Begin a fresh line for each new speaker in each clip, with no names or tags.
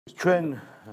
ჩვენ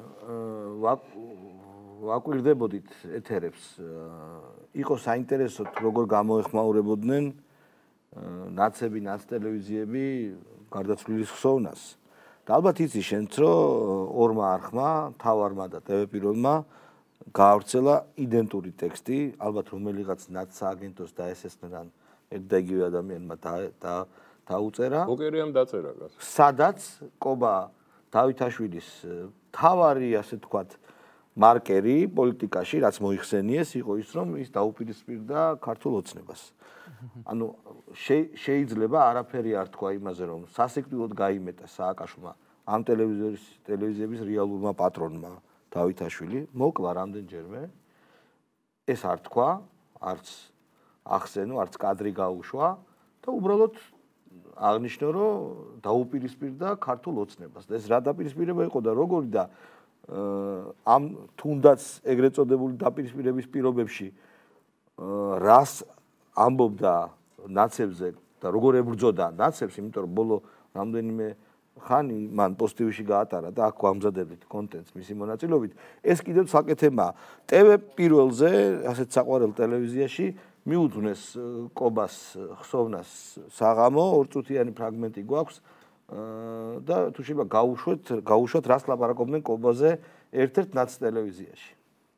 ვაკვირდებოდით ეთერებს, იყო საინტერესო როგორ გამოეხმაურებოდნენ ნაცები, ნაცტელევიზიები გარდაცვლილის ხსოვნას. და ალბათ იცი შენც, რომ ორმა არხმა, თავარმა და ტელეპიროლმა გაავრცელა იდენტური ტექსტი, ალბათ რომელიღაც ნაცსააგენტოს დაესესნან ერთ და იგივე ადამიანმა დაუწერა.
ბოკერიამ დაწერა გას.
სადაც კობა დავითაშვილის თავარი, ასე ვთქვათ, მარკერი პოლიტიკაში, რაც მოიხსენიეს, იყო ის, რომ ის დაუპირისპირდა ქართულ ოცნებას. ანუ შეიძლება არაფერი არ თქვა იმაზე, რომ სასიკვდილოდ გაიმეტა სააკაშვილმა ამ ტელევიზიების რეალურმა პატრონმა დავითაშვილი, მოკლა რამდენჯერმე. ეს არ თქვა, არც ახსენო, არც კადრი გაუშვა და უბრალოდ აღნიშნო, რომ დაუპირისპირდა ქართულ ოცნებას. და ეს რა დაპირისპირება იყო და როგორი და ამ თუნდაც ეგრეთ წოდებული დაპირისპირების პირობებში რას ამბობდა ნაცებზე და როგორ ებრძოდა ნაცებს, იმიტომ რომ ბოლო რამდენიმე ხანი მან პოსტივში გაატარა და აქ ვამზადებდით კონტენტს მისი მონაწილეობით. ეს კიდევ საკეთებაა. TV პირველზე, ასეთ საყვარელ ტელევიზიაში მიუძვნეს კობას ხსოვნას საღამო, ორწუთიანი ფრაგმენტი გვაქვს და თუ შეიძლება გაუშვათ რას ლაპარაკობდნენ კობაზე ერთ-ერთ ნაც ტელევიზიაში.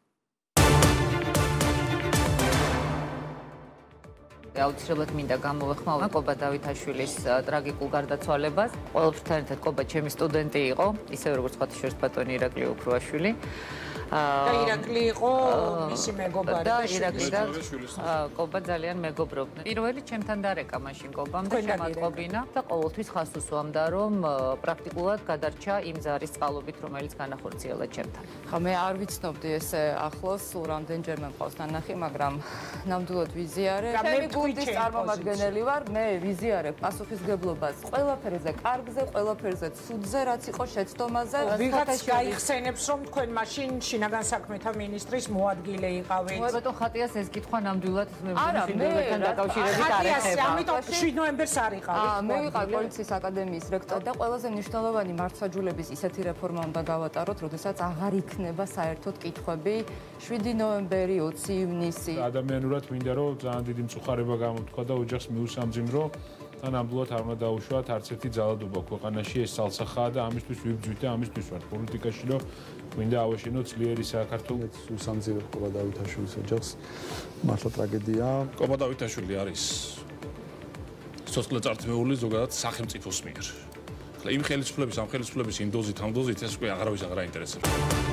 აუცილებლად მინდა გამოვეხმაურა კობა დავითაშვილის ტრაგიკულ გარდაცვალებას. ყველაფერთან ერთად კობა ჩემი სტუდენტი იყო, ისევე როგორც ხათაშორის ბატონი ირაკლი ოქროაშვილი.
და ირაკლი იყო მისი მეგობარი
და ირაკლი და კობა ძალიან მეგობრობდნენ. პირველი ჩემთან დარეკა მაშინ კობამ და შემატყობინა და ყოველთვის ხას უსვამდა, რომ პრაქტიკულად გადარჩა იმ ზარის წყალობით, რომელიც განახორციელა ჩემთან.
ხა მე არ ვიცნობდი ესე ახლოს, სულ რამდენჯერმე მყავს ნანახი, მაგრამ ნამდვილად ვიზიარე. ჩემი გუნდის წარმომადგენელი ვარ, მე ვიზიარებ პასუხისგებლობას ყველაფერზე, კარგზე, ყველაფერზე, ცუდზე, რაც იყო შეცდომაზე.
ვიღაც გაიხსენებს, რომ თქვენ მაშინ შინაგან საქმეთა მინისტრის მოადგილე იყავით.
ბატონ ხატიას ეს კითხვა ნამდვილად მე მგონი დაკავშირებით არ ეხება.
ამიტომ 7 ნოემბერს არ იყავით.
მე ვიყავი პოლიციის აკადემიის რექტორი და ყველაზე მნიშვნელოვანი მართლმსაჯულების ისეთი რეფორმა უნდა გავატაროთ, როდესაც აღარ იქნება საერთოდ კითხვები 7 ნოემბერი, 20 ივნისი.
ადამიანურად მინდა რომ ძალიან დიდი მწუხარება გამოთქვა და ოჯახს მიუსამძიმრო და ნამდვილად არ უნდა დაუშვათ არც ერთი ძალადობა ქვეყანაში, ეს ძალსახაა და ამისთვის ვიბრძვით და ამისთვის ვარ პოლიტიკაში, რომ მინდა ავაშენოთ ძლიერი საქართველოს.
უსამძიმრებ კობა დავითაშვილის ოჯახს. მართლა ტრაგედია.
კობა დავითაშვილი არის სოციალურად წართმეული ზოგადად სახელმწიფოს მიერ. ახლა იმ ხელისუფლების, ამ ხელისუფლების იმ დოზით, ამ დოზით ეს უკვე აღარავის აღარ აინტერესებს.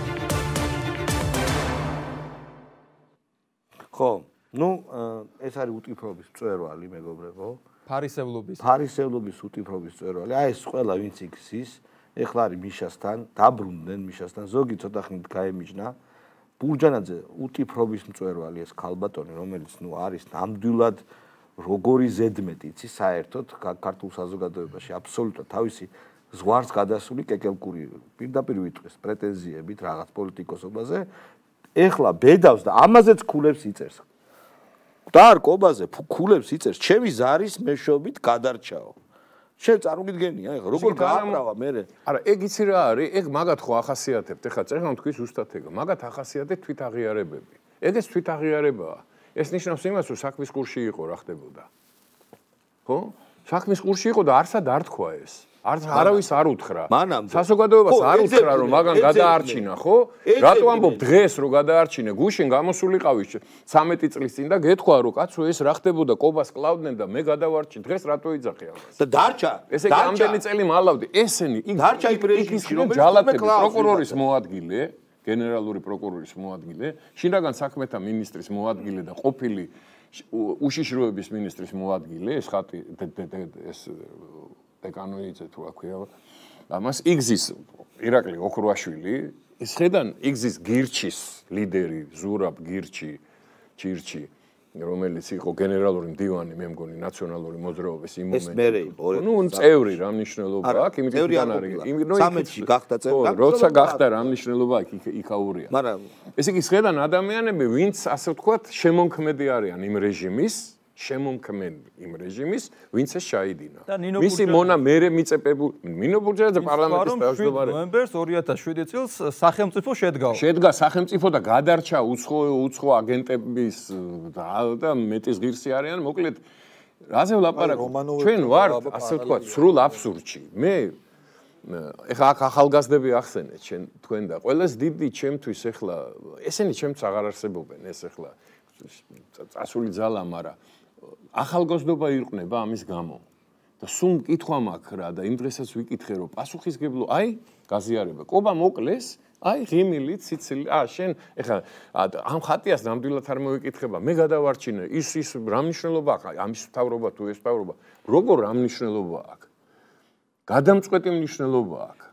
ხო, ну, ეს არის უტიფრობის მწვერვალი, მეგობრებო.
ფარისევლობის
უტიფრობის მწვერვალი. აი ეს ყველა ვინც იქცის, ეხლა არის მიშასთან, დაბრუნდნენ მიშასთან, ზოგი ცოტა ხნით გაემიჯნა. ბურჯანაძე უტიფრობის მწვერვალი ეს ქალბატონი, რომელიც არის ნამდვილად როგორი ზედმეტი, იცი, საერთოდ ქართულ საზოგადოებაში აბსოლუტურად თავისი ზღვარს გადასული კეკელკური პირდაპირ ვიტყვის პრეტენზიებით რაღაც პოლიტიკოსობაზე. ეხლა ბედავს და ამაზეც ქულებს იწერს. და არ კობაზე ქულებს იწერს, ჩემი ზარის მეშვეობით გადარჩაო. შენ წარმოგიდგენია, ეხლა როგორ გააკრავა მე?
არა, ეგ იცი რა არის? ეგ მაგათ ხო ახასიათებთ? ეხლა წერან თქვი ზუსტად ეგ. მაგათ ახასიათებთ თვითაღიარებები. ეგ ეს თვითაღიარებაა. ეს ნიშნავს იმას, რომ საქმის კურსში იყო რა ხდებოდა. ხო? საქმის კურსში იყო და არსად არ თქვა ეს. არავის არ უთხრა. საზოგადოებას არ უთხრა, რომ მაგან გადაარჩინა, ხო? რატო ამბობ დღეს რომ გადაარჩინე? გუშინ გამოსულიყავი 13 წლის წინ და გეთქვა, რომ კაცო ეს რა ხდებოდა, კობას კლავდნენ და მე გადავარჩი. დღეს რატო იძახე ამას?
და დარჩა.
ესე იგი ამდენი წელი მალავდი. ესენი
დარჩა იმ რეჟიმში,
რომელიც პროკურორის მოადგილე, გენერალური პროკურორის მოადგილე, შინაგან საქმეთა მინისტრის მოადგილე და ყოფილი უშიშროების მინისტრის მოადგილე, ეს ხატი ეს ეკანოიძე თუ რა ქვია, ამას იგზის ირაკლი ოქროაშვილი, ეს ხედან იგზის გირჩის ლიდერი ზურაბ გირჩი, რომელიც იყო გენერალური მდივანი, მე მგონი ნაციონალური მოძრაობის იმ მომენტში.
ეს მერე იყო.
ნუ წევრი რა მნიშვნელობა აქვს, იმით თან არის.
13-ში გახდა წევრი.
როცა გახდა რა მნიშვნელობა აქვს იქაურია.
მაგრამ
ესე იგი ხედან ადამიანები, ვინც ასე ვთქვათ, შემონქმედი არიან იმ რეჟიმის შემომქმნელი იმ რეჟიმის, ვინც ეს ჩაიდინა.
მისი
მონა მერე მიწებებული ნინო ბურჯაძე პარლამენტის თავმჯდომარე
7 ნოემბერს 2007 წელს სახელმწიფო შედგა.
შედგა სახელმწიფო და გადარჩა უცხო აგენტების და მეტის ღირსი არიან, მოკლედ რაზე ვლაპარაკობ? ჩვენ ვართ, ასე ვთქვათ, სრულ აბსურდში. მე ეხლა აქ ახალგაზრდები ახსენეთ თქვენ და ყველას დიდი ჩემთვის ეხლა ესენი ჩემს აღარ არსებობენ ეს ეხლა წასული ძალა, მაგრამ ახალგაზრდობა იყნება ამის გამო. და სულ მკითხვა მაქვს რა და იმ დღესაც ვიკითხე რომ პასუხისგებლო აი გაზიარება. ყობა მოკლეს, აი ღიმილით სიცილი. შენ ეხლა ამ ხატიას ნამდვილად არ მოვიკითხება. მე გადავარჩინე ის რა მნიშვნელობა აქვს ამის თავრობა თუ ეს თავრობა. როგორ რა მნიშვნელობა აქვს? გადამწყვეტი მნიშვნელობა აქვს.